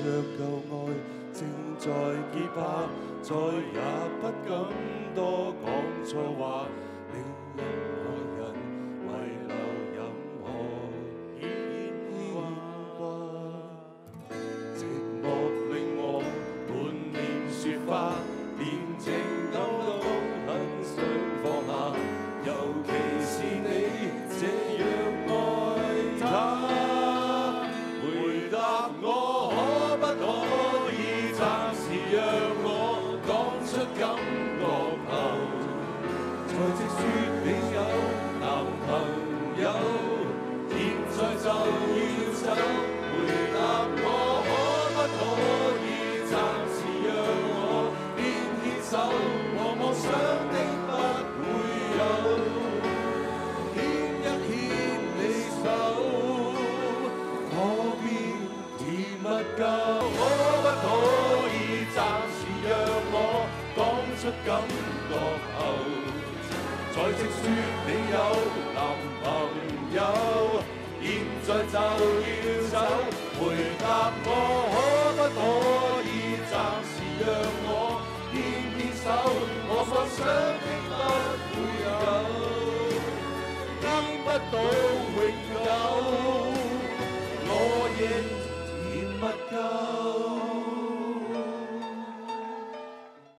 着舊愛正在結疤，再也不敢多講錯話，令任何人遺留任何牽掛。寂寞令我滿面雪花，連情感都很想放下，尤其是你這樣愛他。回答我可不可以暫時讓我講出感覺後，才直說你有男朋友，現在就要走。回答我可不可以暫時讓我牽牽手，我妄想的不會有，牽一牽你手，可變甜蜜夠。可不可以暫時讓我講出感覺後，才直說你有男朋友，現在就要走。回答我可不可以暫時讓我牽牽手，我所想的不會有，得不到永久，我亦甜蜜夠。